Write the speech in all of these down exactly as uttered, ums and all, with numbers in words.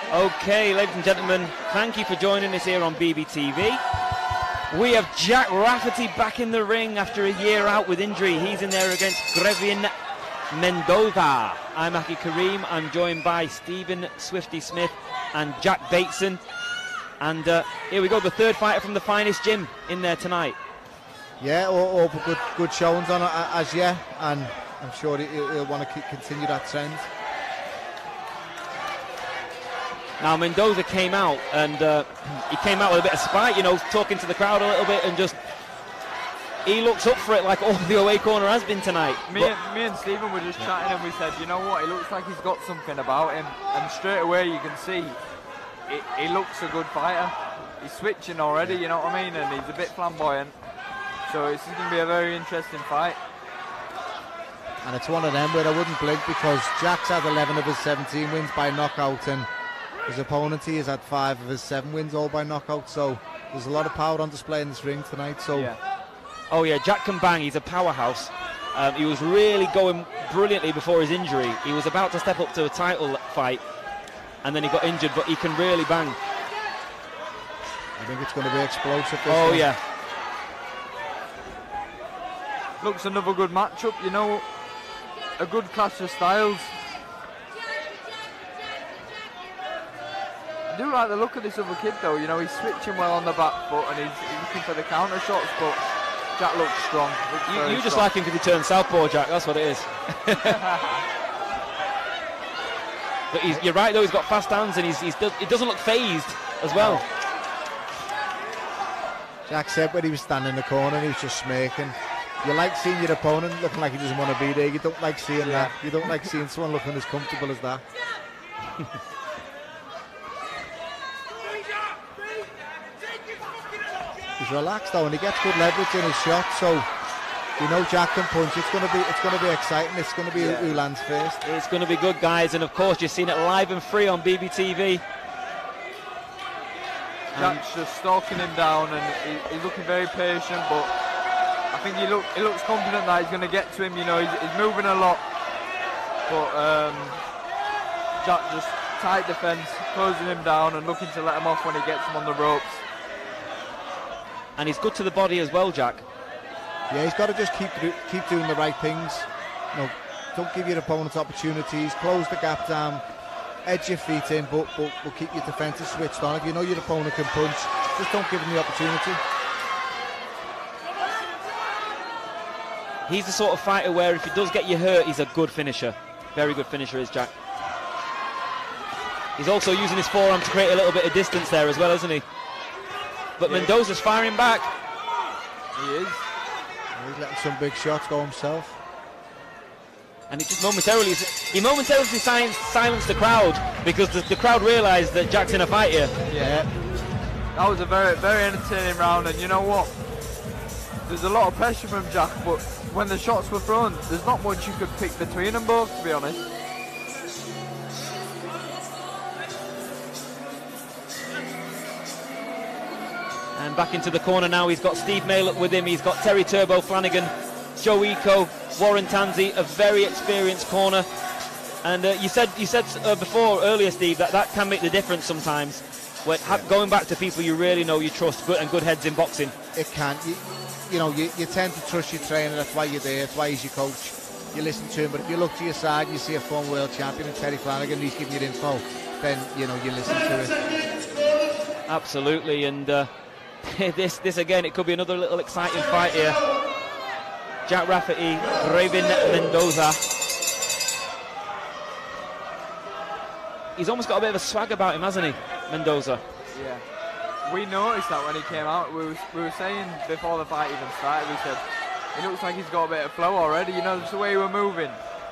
Okay, ladies and gentlemen, thank you for joining us here on B B T V. We have Jack Rafferty back in the ring after a year out with injury. He's in there against Grevin Mendoza. I'm Aki Kareem. I'm joined by Stephen Swifty Smith and Jack Bateson. And uh, here we go, the third fighter from the finest gym in there tonight. Yeah, all, all good, good showings on it as yet, and I'm sure he'll, he'll want to keep, continue that trend. Now Mendoza came out and uh, he came out with a bit of spite, you know, talking to the crowd a little bit, and just he looks up for it like all the away corner has been tonight. Me, and, me and Stephen were just chatting and we said, you know what, he looks like he's got something about him, and straight away you can see it, he looks a good fighter. He's switching already, you know what I mean, and he's a bit flamboyant, so it's going to be a very interesting fight. And it's one of them where I wouldn't blink, because Jack's had eleven of his seventeen wins by knockout, and his opponent, he has had five of his seven wins all by knockout, so there's a lot of power on display in this ring tonight. So, yeah. Oh yeah, Jack can bang, he's a powerhouse. Um, he was really going brilliantly before his injury. He was about to step up to a title fight, and then he got injured, but he can really bang. I think it's going to be explosive. Oh one. yeah. Looks another good matchup, you know, a good clash of styles. I do like the look of this other kid though, you know, he's switching well on the back foot and he's, he's looking for the counter shots, but Jack looks strong. Looks you you just strong. like him because he turned southpaw, Jack, that's what it is. But he's, you're right though, he's got fast hands and he's, he's, he doesn't look phased as well. Jack said when he was standing in the corner, he was just smirking. You like seeing your opponent looking like he doesn't want to be there. You don't like seeing yeah. that. You don't like seeing someone looking as comfortable as that. He's relaxed though, and he gets good leverage in his shot, so you know Jack can punch. It's going to be, it's going to be exciting. It's going to be yeah. who lands first. It's going to be good, guys, and of course you've seen it live and free on B B T V. Jack's just stalking him down, and he, he's looking very patient, but I think he look, he looks confident that he's going to get to him. You know, he's, he's moving a lot, but um, Jack just tight defence, closing him down and looking to let him off when he gets him on the ropes. And he's good to the body as well, Jack. Yeah, he's got to just keep keep doing the right things. You know, don't give your opponents opportunities. Close the gap down, edge your feet in, but but, but keep your defences switched on. If you know your opponent can punch, just don't give him the opportunity. He's the sort of fighter where if he does get you hurt, he's a good finisher. Very good finisher is Jack. He's also using his forearm to create a little bit of distance there as well, isn't he? But yeah. Mendoza's firing back. He is. He's letting some big shots go himself. And he just momentarily, he momentarily silenced, silenced the crowd because the, the crowd realised that Jack's in a fight here. Yeah. That was a very, very entertaining round, and you know what? There's a lot of pressure from Jack, but when the shots were thrown, there's not much you could pick between them both, to be honest. And back into the corner now, he's got Steve Malett with him, he's got Terry Turbo Flanagan, Joe Eco, Warren Tanzi, a very experienced corner. And uh, you said you said uh, before, earlier, Steve, that that can make the difference sometimes. When, yeah. Going back to people you really know, you trust, good and good heads in boxing. It can. You, you know, you, you tend to trust your trainer, that's why you're there, that's why he's your coach. You listen to him, but if you look to your side, you see a former world champion in Terry Flanagan, he's giving you info, then, you know, you listen to it. Absolutely, and uh, this, this again, it could be another little exciting fight here. Jack Rafferty, Grevin Mendoza. He's almost got a bit of a swag about him, hasn't he, Mendoza? Yeah. We noticed that when he came out. We were, we were saying before the fight even started, we said, it looks like he's got a bit of flow already, you know, just the way he was moving.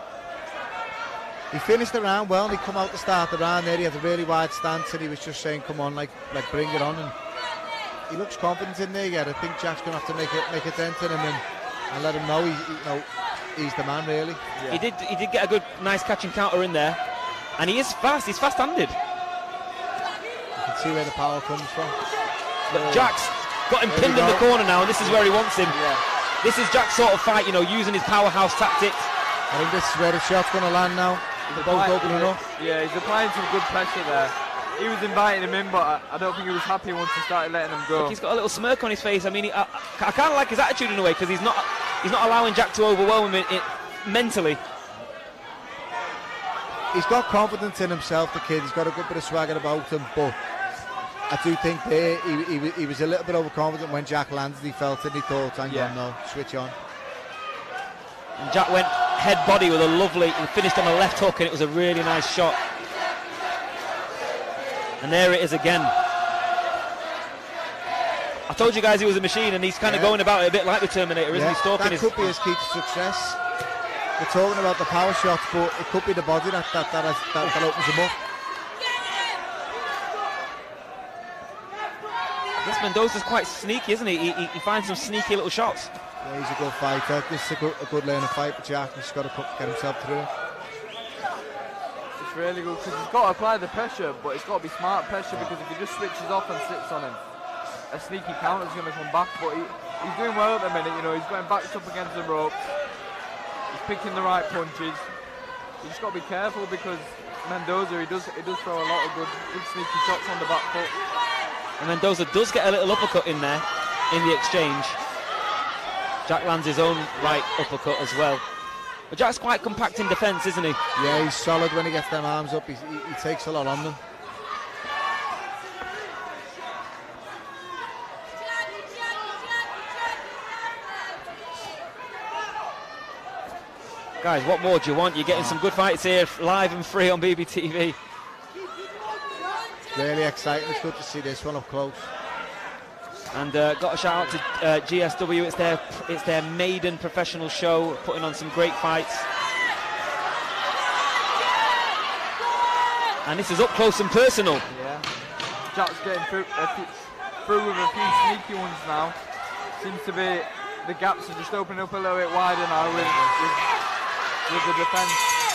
He finished the round well, and he come out to start the round there, he had a really wide stance, and he was just saying, come on, like, like bring it on, and he looks confident in there, yeah. I think Jack's going to have to make a, make a dent in him and, and let him know, he, he, you know he's the man, really. Yeah. He did he did get a good, nice catch and counter in there, and he is fast, he's fast-handed. See where the power comes from. But Jack's got him pinned in the corner now, and this is where he wants him. Yeah. This is Jack's sort of fight, you know, using his powerhouse tactics. I think this is where the shot's going to land now. They're both opening up. Yeah, he's applying some good pressure there. he was inviting him in, but I, I don't think he was happy once he started letting him go. Look, he's got a little smirk on his face. I mean, he, I, I kind of like his attitude in a way, because he's not he's not allowing Jack to overwhelm him in, in, mentally. He's got confidence in himself, the kid. He's got a good bit of swagger about him, but I do think there he, he, he was a little bit overconfident when Jack landed. He felt it and he thought, hang Yeah. on, no, switch on. And Jack went head body with a lovely, and finished on a left hook, and it was a really nice shot. And there it is again. I told you guys he was a machine, and he's kind of Yeah. going about it a bit like the Terminator, isn't Yeah, he? Stalking that his... could be his key to success. We're talking about the power shots, but it could be the body that that, that, has, that, that opens him up. Yes, Mendoza's quite sneaky, isn't he? He, he? he finds some sneaky little shots. Yeah, he's a good fighter. This is a good, a good learning fight for Jack. He's got to put, get himself through. It's really good because he's got to apply the pressure, but it's got to be smart pressure, because if he just switches off and sits on him, a sneaky counter's going to come back. But he, he's doing well at the minute, you know, he's going backed up against the ropes, he's picking the right punches. You just got to be careful, because Mendoza, he does he does throw a lot of good, good sneaky shots on the back foot. And Mendoza does get a little uppercut in there, in the exchange. Jack lands his own right uppercut as well. But Jack's quite compact in defence, isn't he? Yeah, he's solid when he gets them arms up. He's, he, he takes a lot on them. Guys, what more do you want? You're getting some good fights here, live and free on B B T V. Really exciting. It's good to see this one up close. And uh, got a shout out to uh, G S W. It's their it's their maiden professional show, putting on some great fights. And this is up close and personal. Yeah, Jack's getting through, a few, through with a few sneaky ones now. Seems to be the gaps are just opening up a little bit wider now with with, with the defence.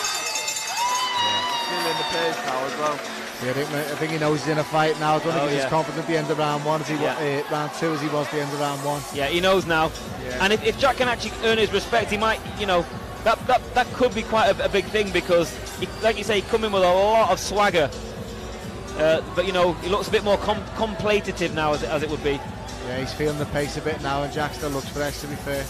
Yeah. Feeling the pace now as well. Yeah, I think, I think he knows he's in a fight now. I don't think Oh, he's yeah. as confident at the end of round one as he Yeah. was uh, round two as he was at the end of round one. Yeah, he knows now. Yeah. And if, if Jack can actually earn his respect, he might, you know, that that, that could be quite a, a big thing, because, he, like you say, he come in with a lot of swagger. Uh, but, you know, he looks a bit more com contemplative now, as it, as it would be. Yeah, he's feeling the pace a bit now, and Jack still looks fresh, to be fair.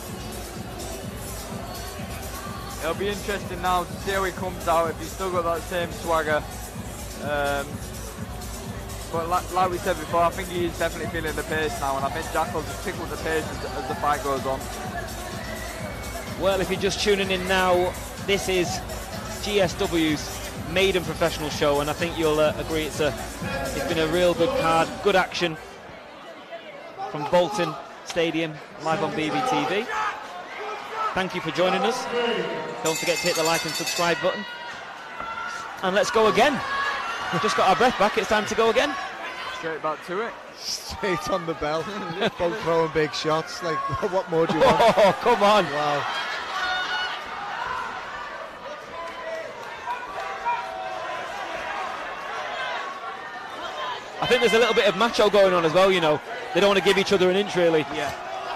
It'll be interesting now to see how he comes out, if he's still got that same swagger. Um, but like, like we said before, I think he is definitely feeling the pace now, and I think Jack will just pick up the pace as, as the fight goes on. Well, if you're just tuning in now, this is G S W's maiden professional show, and I think you'll uh, agree it's a it's been a real good card, good action from Bolton Stadium, live on B B T V. Thank you for joining us. Don't forget to hit the like and subscribe button. And let's go again. Just got our breath back, it's time to go again. Straight back to it. Straight on the bell. Both throwing big shots. Like, what more do you want? Oh, come on. Wow. I think there's a little bit of macho going on as well, you know. They don't want to give each other an inch, really. Yeah.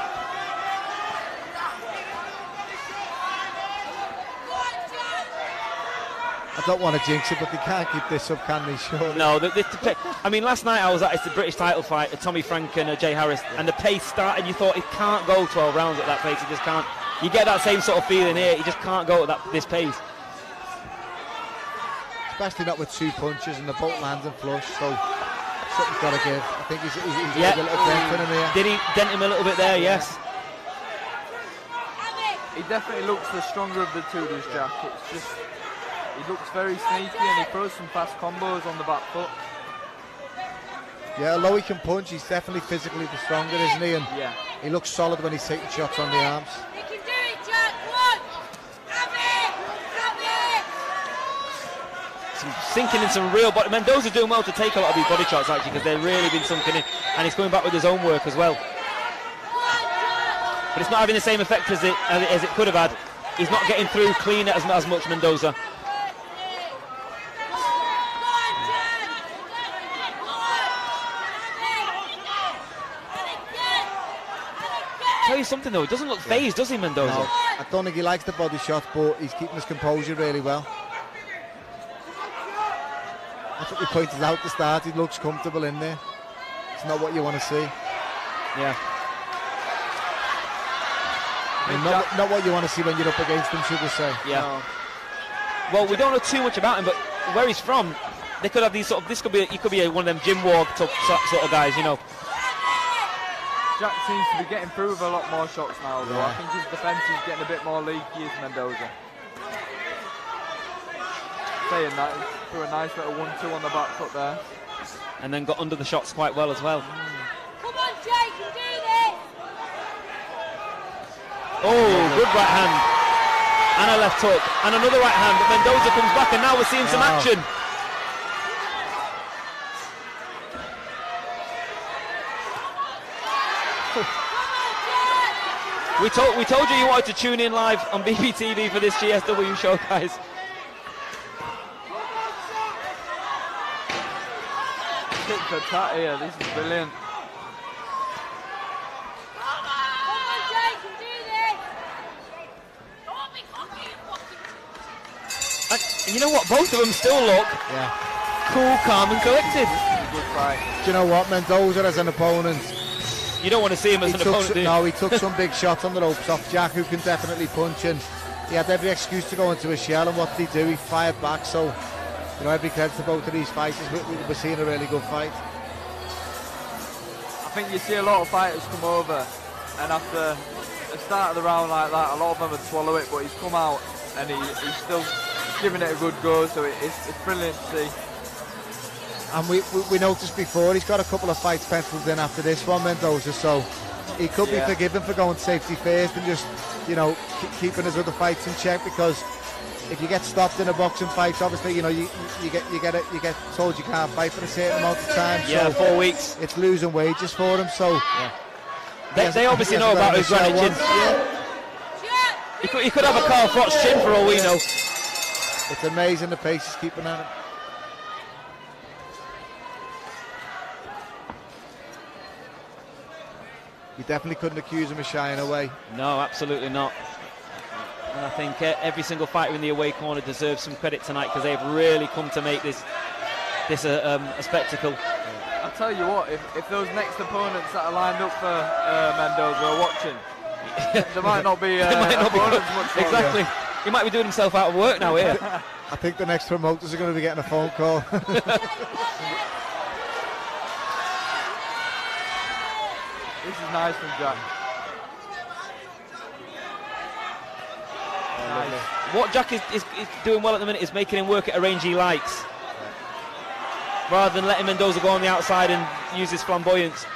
I don't want to jinx it, but they can't keep this up, can they? Surely. No, the, the, the, I mean, last night I was at it's the British title fight, uh, Tommy Frank and uh, Jay Harris, and the pace started, you thought it can't go twelve rounds at that pace, it just can't. You get that same sort of feeling here, you just can't go at that this pace. Especially not with two punches and the both landing flush, so something's got to give. I think he's, he's, he's Yeah. got a little dent in him here. Did he dent him a little bit there? Yes. He definitely looks the stronger of the two, does Jack. It's just, he looks very sneaky, and he throws some fast combos on the back foot. Yeah, although he can punch, he's definitely physically the stronger, isn't he? And Yeah. he looks solid when he's taking shots on the arms. You can do it, Jack. One. Have it. Have it. Some sinking in some real body. Mendoza's doing well to take a lot of these body shots, actually, because they've really been sunken in, and he's coming back with his own work as well. But it's not having the same effect as it as it, as it could have had. He's not getting through clean as, as much, Mendoza. Tell you something though, he doesn't look phased, does he, Mendoza? No, I don't think he likes the body shots, but he's keeping his composure really well. That's what we pointed out at the start. He looks comfortable in there. It's not what you want to see. Yeah. I mean, not, not what you want to see when you're up against him, should we say? Yeah. No. Well, we don't know too much about him, but where he's from, they could have these sort of. This could be. He could be a, one of them gym walk sort of guys, you know. Jack seems to be getting through with a lot more shots now, though. Yeah. I think his defence is getting a bit more leaky as Mendoza. Saying that, he threw a nice little one two on the back foot there. And then got under the shots quite well as well. Come on, Jay, you can do this. Oh, good right hand. And a left hook. And another right hand. But Mendoza comes back, and now we're seeing some Wow. action. We told we told you you wanted to tune in live on B B T V for this G S W show, guys. Kick for tat here, this is brilliant. Come on, Jay, you can do this. Don't be cocky, you fucking. And you know what? Both of them still look Yeah. cool, calm, and collected. Good fight. Do you know what? Mendoza as an opponent, You don't want to see him as he an took opponent, some, do you? no, he took some big shots on the ropes off Jack, who can definitely punch, and he had every excuse to go into a shell, and what did he do? He fired back, so, you know, every credit to both of these fighters. We, we, we're seeing a really good fight. I think you see a lot of fighters come over, and after the start of the round like that, a lot of them would swallow it, but he's come out and he, he's still giving it a good go, so it, it's, it's brilliant to see. And we, we, we noticed before, he's got a couple of fights penciled in after this one, Mendoza, so he could Yeah. be forgiven for going safety first and just, you know, keep, keeping his other fights in check, because if you get stopped in a boxing fight, obviously, you know, you, you get you get it, you get told you can't fight for a certain amount of time. Yeah, so four weeks. it's losing wages for him. So They, they obviously know about his granite chin. Yeah, Jack, He could, he could have a Carl Froch chin for all we know. it's amazing the pace he's keeping at it. You definitely couldn't accuse him of shying away. No, absolutely not. And I think uh, every single fighter in the away corner deserves some credit tonight, because they've really come to make this this a, um, a spectacle. I'll tell you what, if, if those next opponents that are lined up for uh, Mendoza are watching, there might not be uh, They might not be opponents much longer. exactly. He might be doing himself out of work now here. I think the next promoters are going to be getting a phone call. This is nice from Jack. Nice. What Jack is, is, is doing well at the minute is making him work at a range he likes, rather than letting Mendoza go on the outside and use his flamboyance.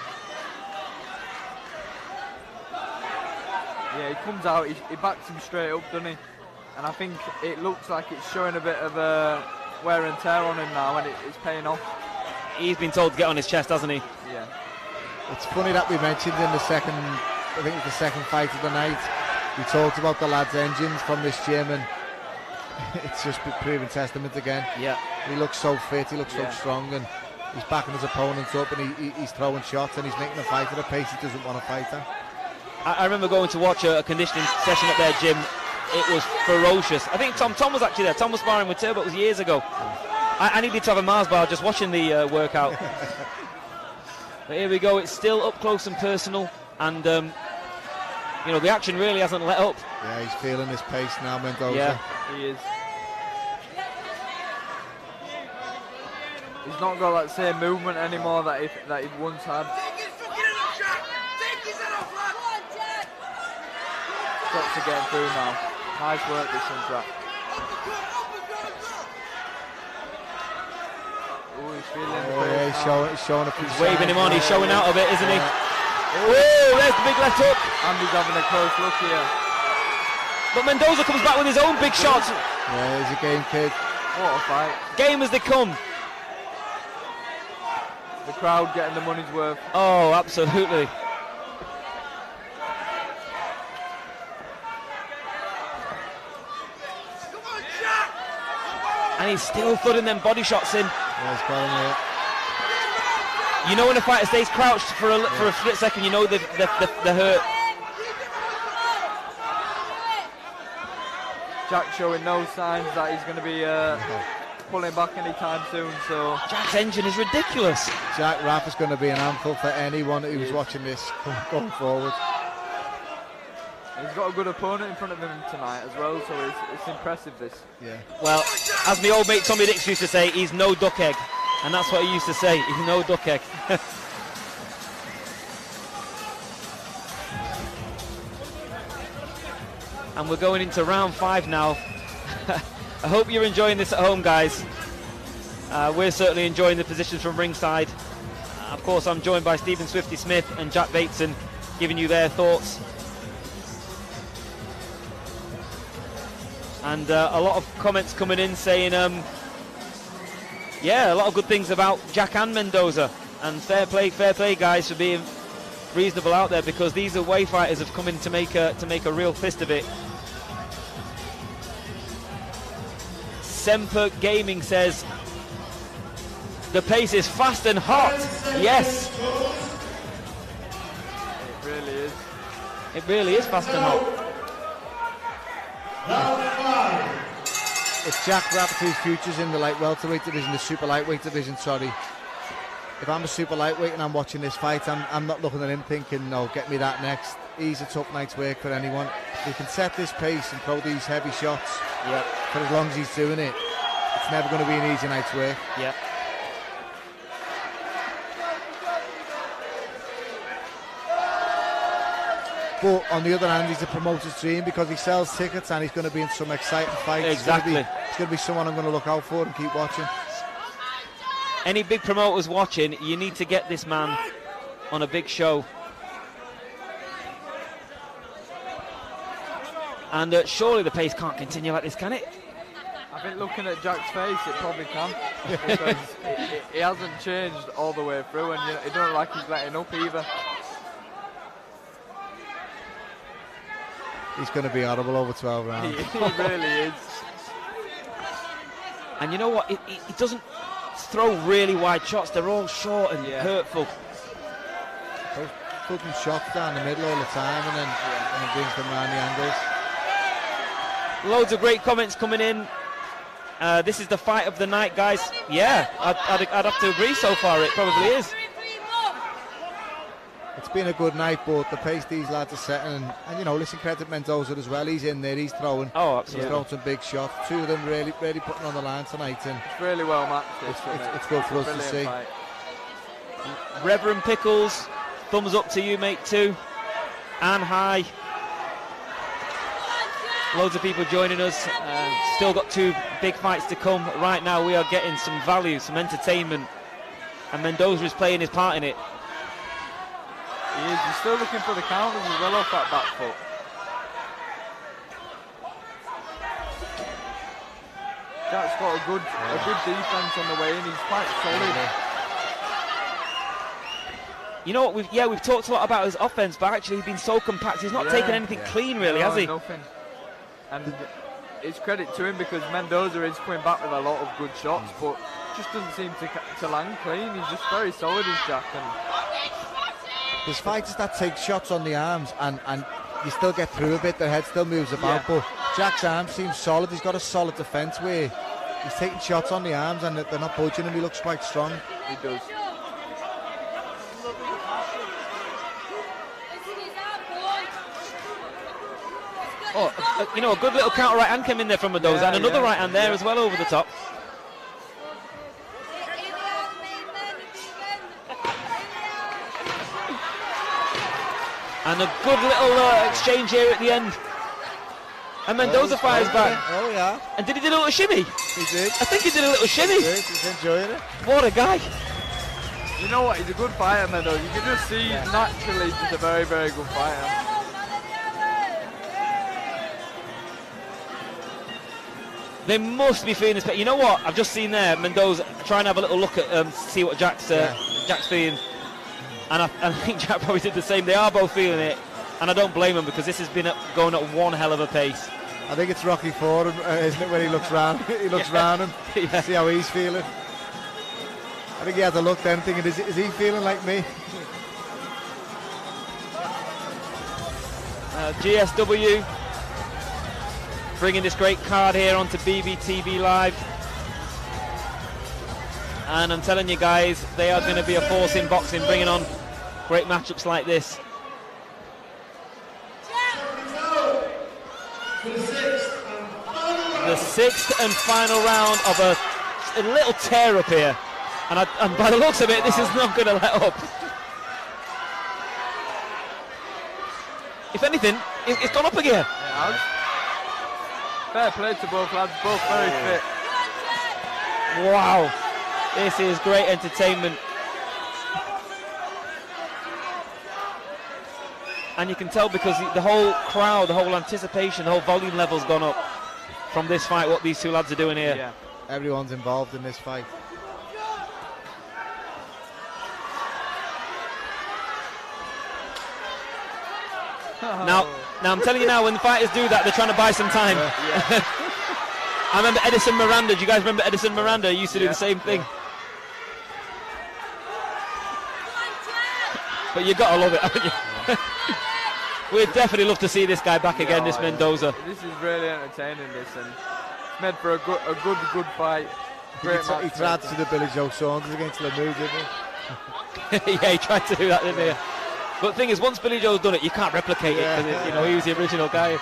Yeah, he comes out, he, he backs him straight up, doesn't he? And I think it looks like it's showing a bit of uh, wear and tear on him now, and it, it's paying off. He's been told to get on his chest, hasn't he? Yeah. It's funny that we mentioned in the second, I think it was the second fight of the night, we talked about the lads' engines from this gym, and it's just been proven testament again. Yeah. He looks so fit, he looks Yeah. so strong, and he's backing his opponents up, and he, he, he's throwing shots, and he's making a fight at a pace he doesn't want to fight at. I, I remember going to watch a, a conditioning session at their gym. It was ferocious. I think Tom Tom was actually there. Tom was sparring with Turbo. It was years ago. I, I needed to have a Mars bar just watching the uh, workout. But here we go. It's still up close and personal, and um, you know, the action really hasn't let up. Yeah, he's feeling his pace now, Mendoza. Yeah. He is. He's not got that same movement anymore that he, that he once had. Shots are getting through now. Nice work this one, Jack. Oh, he's feeling the Oh, yeah, pace he's now. showing, he's showing a few He's waving signs him on. He's now, showing yeah. out of it, isn't he? Yeah. Oh, there's the big left hook. And he's having a close look here. But Mendoza comes back with his own big shot. Yeah, he's a game kid. What a fight. Game as they come. The crowd getting the money's worth. Oh, absolutely. And he's still thudding them body shots in. Yeah, he's got him here. You know when a fighter stays crouched for a, for a split second, you know they've, they've, they've, they're hurt. Jack showing no signs that he's going to be uh, pulling back anytime soon. So Jack's engine is ridiculous. Jack Raff is going to be an handful for anyone who's watching this going forward. He's got a good opponent in front of him tonight as well, so it's, it's impressive, this. Yeah. Well, as my old mate Tommy Dix used to say, he's no duck egg. And that's what he used to say, he's no duck egg. And we're going into round five now. I hope you're enjoying this at home, guys. Uh, we're certainly enjoying the positions from ringside. Uh, of course, I'm joined by Stephen Swifty Smith and Jack Bateson, giving you their thoughts. And uh, a lot of comments coming in saying, um, yeah, a lot of good things about Jack and Mendoza. And fair play, fair play, guys, for being reasonable out there, because these away fighters have come in to make a to make a real fist of it. Semper Gaming says the pace is fast and hot. Yes, It really is. it really is fast and hot. If Jack Rafferty's future's in the light welterweight division, the super lightweight division, sorry. If I'm a super lightweight and I'm watching this fight, I'm, I'm not looking at him thinking, no, get me that next. He's a tough night's work for anyone. He can set this pace and throw these heavy shots. Yeah, For as long as he's doing it, it's never going to be an easy night's work. yeah. But on the other hand, he's a promoter's dream because he sells tickets and he's going to be in some exciting fights. Exactly. It's going to be, it's going to be someone I'm going to look out for and keep watching. Any big promoters watching, you need to get this man on a big show. And uh, surely the pace can't continue like this, can it? I think looking at Jack's face, it probably can. Because it, it, he hasn't changed all the way through, and you know, it don't look like he's letting up either. He's going to be horrible over twelve He, rounds. he really is. And you know what? It, it, it doesn't throw really wide shots. They're all short and Yeah. hurtful. Putting shots down the middle all the time and then, and then brings them around the angles. Loads of great comments coming in. Uh, this is the fight of the night, guys. Yeah, I'd, I'd, I'd have to agree so far. It probably is. It's been a good night, but the pace these lads are setting, and, and you know, listen, credit Mendoza as well. He's in there, he's throwing. Oh, He's absolutely. throwing some big shots. Two of them really, really putting on the line tonight, and It's really well matched. This, It's- isn't it's- it? it's good for us to Brilliant see. fight. Reverend Pickles, thumbs up to you, mate, too. And hi. Loads of people joining us. Uh, still got two big fights to come. Right now, we are getting some value, some entertainment. And Mendoza is playing his part in it. He is. He's still looking for the counters as well off that back foot. Jack's got a good, a good defense on the way in. He's quite solid. You know what? We've, yeah, we've talked a lot about his offense, but actually he's been so compact. He's not Yeah. taken anything clean, really, No, has he? Nothing. And it's credit to him because Mendoza is coming back with a lot of good shots, but just doesn't seem to ca- to land clean. He's just very solid, as Jack. And there's fighters that take shots on the arms and, and you still get through a bit, their head still moves about, Yeah. but Jack's arms seem solid. He's got a solid defence where he's taking shots on the arms and they're not budging him. He looks quite strong. he does. Oh, uh, you know, a good little counter right hand came in there from Mendoza, Yeah, and another yeah, right hand there yeah. as well over the top. And a good little uh, exchange here at the end. And Mendoza Oh, fires he's back. Oh, yeah, And did he do a little shimmy? he did. I think he did a little shimmy. He did. He's enjoying it. What a guy. You know what? He's a good fighter, Mendoza. You can just see he's naturally just a very, very good fighter. They must be feeling this. But you know what? I've just seen there Mendoza try and have a little look at um, see what Jack's uh, Jack's feeling, and I, I think Jack probably did the same. They are both feeling it, and I don't blame them because this has been at, going at one hell of a pace. I think it's Rocky Ford, uh, isn't it, when he looks round? He looks Yeah. round him, Yeah. see how he's feeling. I think he has a look then thinking, is, is he feeling like me? Uh, G S W bringing this great card here onto B B T V Live. And I'm telling you guys, they are going to be a force in boxing, bringing on great matchups like this. The sixth and final round of a, a little tear up here. And, I, and by the looks of it, this is not going to let up. If anything, it, it's gone up again. Yeah, fair play to both lads, both very fit. Wow, this is great entertainment. And you can tell because the, the whole crowd, the whole anticipation, the whole volume level's gone up from this fight, what these two lads are doing here. Yeah. Everyone's involved in this fight. Now, now I'm telling you now, when the fighters do that, they're trying to buy some time. Yeah. I remember Edison Miranda. Do you guys remember Edison Miranda? He used to do Yeah. the same thing. Yeah. But you gotta love it, haven't you? We'd definitely love to see this guy back again, this Yeah, Mendoza. This is really entertaining, this, and it's meant for a good, a good, good fight. He, Great tra- he match. tried to do the Billy Joe Saunders against Lemieux, didn't he? Yeah, he tried to do that, didn't he? But the thing is, once Billy Joe's done it, you can't replicate Yeah. it because you know he was the original guy.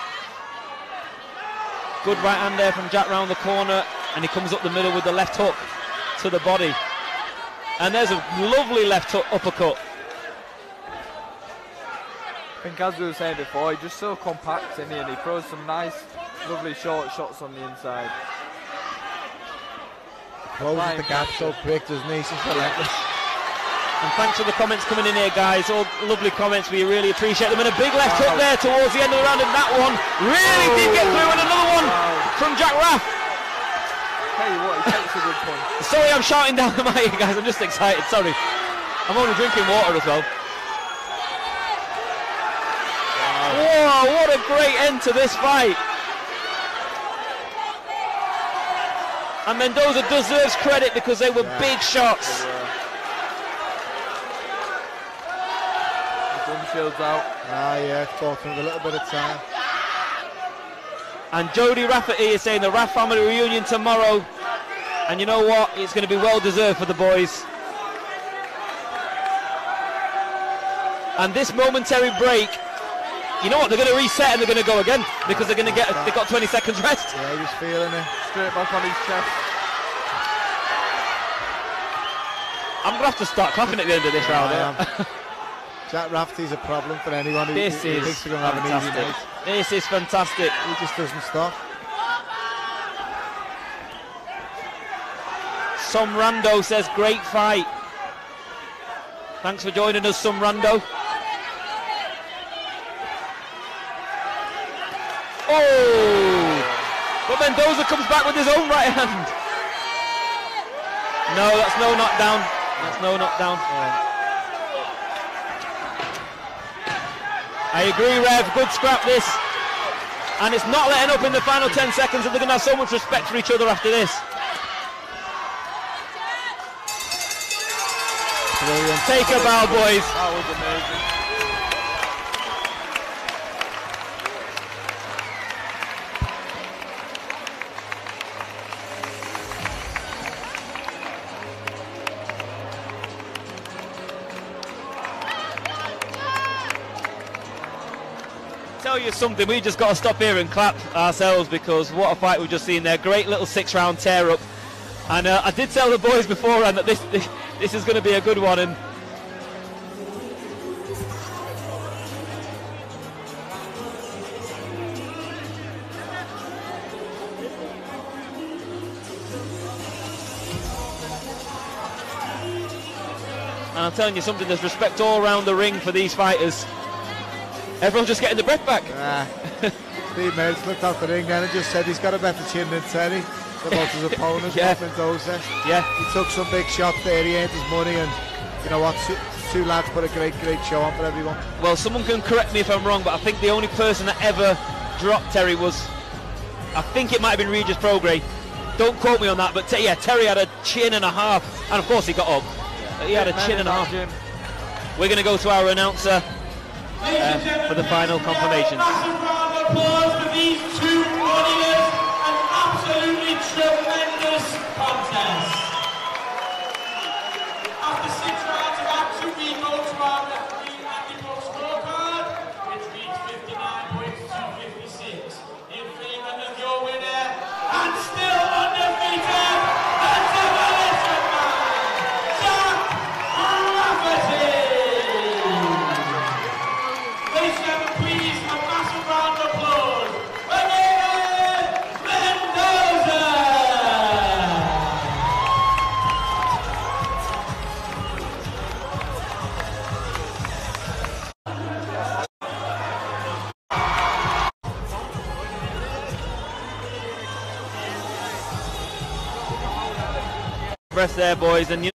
Good right hand there from Jack round the corner, and he comes up the middle with the left hook to the body. And there's a lovely left hook uppercut. I think as we were saying before, he's just so compact in here, and he throws some nice, lovely short shots on the inside. Closes the gap so quick, doesn't he? He's just relentless. And thanks for the comments coming in here, guys. All lovely comments. We really appreciate them. And a big left hook there towards the end of the round. And that one really did get through. And another one from Jack Raff. Tell you what, he takes a good punch. Sorry, I'm shouting down the mic, guys. I'm just excited. Sorry. I'm only drinking water as well. Whoa, what a great end to this fight. And Mendoza deserves credit because they were Yeah. big shots. The gun shield's out. Ah, yeah, it's bought him a little bit of time. And Jody Rafferty is saying the Raff family reunion tomorrow. And you know what? It's going to be well deserved for the boys. And this momentary break, you know what? They're going to reset and they're going to go again because they're going to get. They've got twenty seconds rest. Yeah, he was feeling it. Straight back on his chest. I'm going to have to start clapping at the end of this round. I Yeah. am. Jack Rafferty's a problem for anyone who, This who is thinks they're going to have an easy fantastic. night. This is fantastic. He just doesn't stop. Some Rando says great fight. Thanks for joining us, Some Rando. Oh! But Mendoza comes back with his own right hand. No, that's no knockdown. That's no knockdown. I agree, Rev. Good scrap this. And it's not letting up in the final ten seconds, and they're going to have so much respect for each other after this. Brilliant. Take a bow, boys. That was amazing. Tell you something, we just got to stop here and clap ourselves because what a fight we've just seen there. Great little six round tear up. And uh, I did tell the boys beforehand that this, this this is going to be a good one. And And I'm telling you something, there's respect all around the ring for these fighters. Everyone's just getting the breath back. Ah. Steve Mills looked out the ring then and just said he's got a better chin than Terry, about his opponent, Yeah. Mendoza. Yeah. He took some big shots there, he earned his money, and you know what, two, two lads put a great, great show on for everyone. Well, someone can correct me if I'm wrong, but I think the only person that ever dropped Terry was, I think it might have been Regis Prograis. Don't quote me on that, but te- yeah, Terry had a chin and a half, and of course he got up. But he had a chin and a half. We're going to go to our announcer uh, for the final confirmations. Massive round of applause for these two warriors. An absolutely tremendous contest. After six rounds of action, we go to our referee handicap scorecard, which reads fifty-nine points to fifty-six. In favour of your winner, and still undefeated, the Demolition Man, Jack Rafferty! Ladies and gentlemen, please, a massive round of applause for David Mendoza! Breath there, boys, and you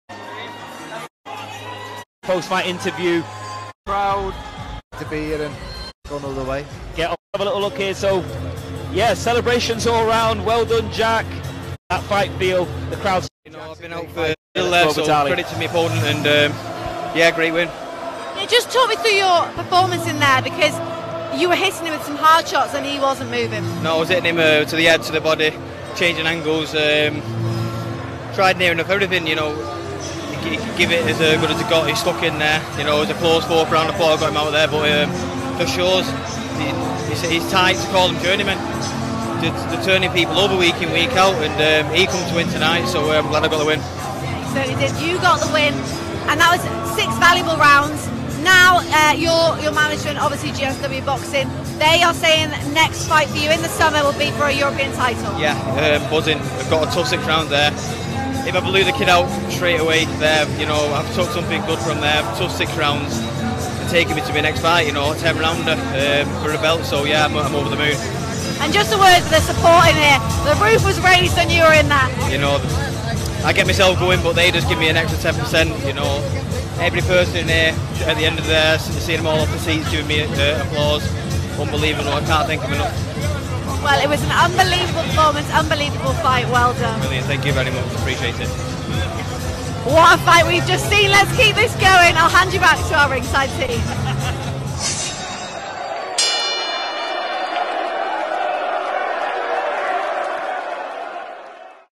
post-fight interview. Proud. To be here and gone all the way. Get have a little look here. So, yeah, celebrations all round. Well done, Jack. That fight feel, the crowd. You know, I've been out for a little there, so credit to my opponent, and um, yeah, great win. Yeah, just talk me through your performance in there, because you were hitting him with some hard shots and he wasn't moving. No, I was hitting him uh, to the head, to the body, changing angles. Um, tried near enough everything, you know. He could give it as uh, good as it got. He stuck in there. You know, it was a close fourth round. I thought I got him out there, but um, for sure, he, he's, he's tight to call him journeyman. They're, they're turning people over week in, week out, and um, he comes to win tonight, so uh, I'm glad I got the win. Yeah, you certainly did. You got the win, and that was six valuable rounds. Now, uh, your your management, obviously G S W Boxing, they are saying next fight for you in the summer will be for a European title. Yeah, um, buzzing. I've got a tough six rounds there. If I blew the kid out straight away there, you know, I've took something good from there. Tough six rounds and taking me to my next fight, you know, ten rounder um, for a belt. So yeah, I'm, I'm over the moon. And just a word for the support in here. The roof was raised and you were in that. You know, I get myself going, but they just give me an extra ten percent. You know, every person in here at the end of there, seeing them all off the seats, giving me uh, applause. Unbelievable. I can't thank them enough. Well, it was an unbelievable performance, unbelievable fight. Well done. Brilliant. Thank you very much. Appreciate it. What a fight we've just seen. Let's keep this going. I'll hand you back to our ringside team.